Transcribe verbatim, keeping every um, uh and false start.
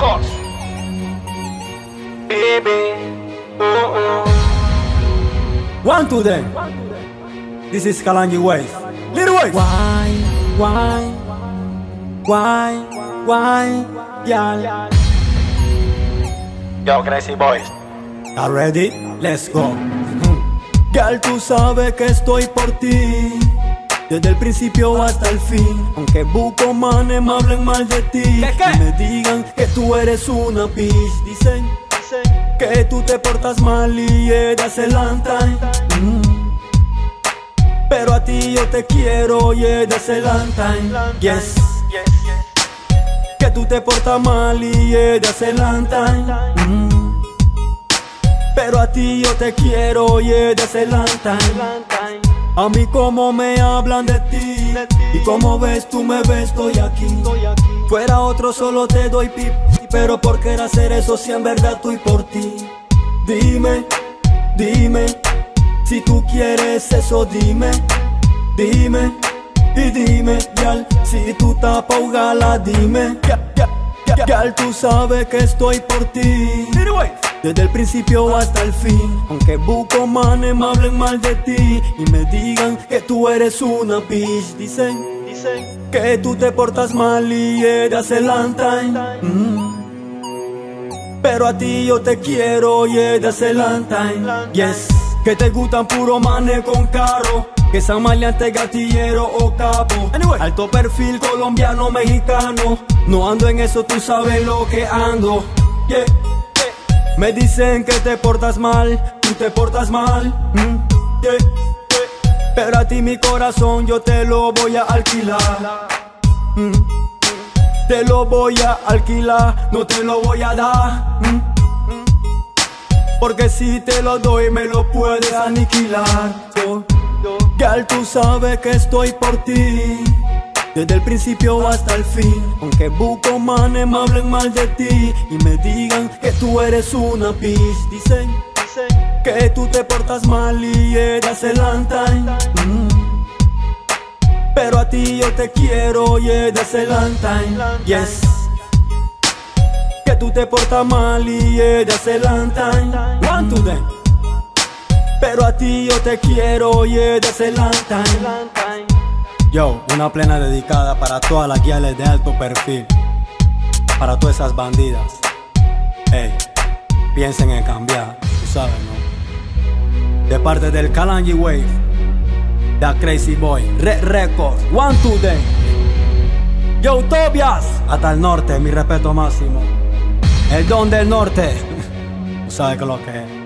Records. Baby, oh oh. One to them. This is Kalanji Wave. Little Wave. Why, why, why, why, yeah. Yo, Crazy Boys. Are ready? Let's go. Girl, tú sabes que estoy por ti, desde el principio hasta el fin. Aunque buco manes me hablen mal de ti, ¿Qué, qué? Y me digan que tú eres una bitch. Dicen, dicen que tú te portas mal y eres el anti. mm. Pero a ti yo te quiero y eres el anti. Yes, que tú te portas mal y eres el anti. mm. Pero a ti yo te quiero y eres el anti. A mí como me hablan de ti, y como ves tú me ves, estoy aquí. Fuera otro solo te doy pip, pero por qué hacer eso si en verdad estoy por ti. Dime, dime, si tú quieres eso dime. Dime, y dime, gal, si tú estás pa' ahogarla dime. Gal, tú sabes que estoy por ti, desde el principio hasta el fin. Aunque buco manes me hablen mal de ti y me digan que tú eres una bitch. Dicen, dicen que tú te portas mal y eres el anti. mm. Pero a ti yo te quiero y eres el anti. Yes, que te gustan puro manes con carro, que sean maleantes, gatillero o capo. Anyway. Alto perfil colombiano, mexicano. No ando en eso, tú sabes lo que ando. Yeah. Me dicen que te portas mal, tú te portas mal. mm, yeah, yeah. Pero a ti mi corazón yo te lo voy a alquilar. mm, Te lo voy a alquilar, no te lo voy a dar. mm, Porque si te lo doy me lo puedes aniquilar. Yo, yo, Girl, tú sabes que estoy por ti, desde el principio hasta el fin. Aunque buco manes me hablen mal de ti y me digan que tú eres una bitch. Dicen, dicen que tú te portas mal y eres el anti. mm. Pero a ti yo te quiero y eres el anti. Yes, que tú te portas mal y eres el anti. One to them. Pero a ti yo te quiero y eres el anti. Yo, una plena dedicada para todas las guiales de alto perfil, para todas esas bandidas. Ey, piensen en cambiar, tú sabes, ¿no? De parte del Kalanji Wave, The Crazy Boy, Red Records, One to them. Yo, Tobias, hasta el norte, mi respeto máximo. El don del norte, tú sabes que lo que es.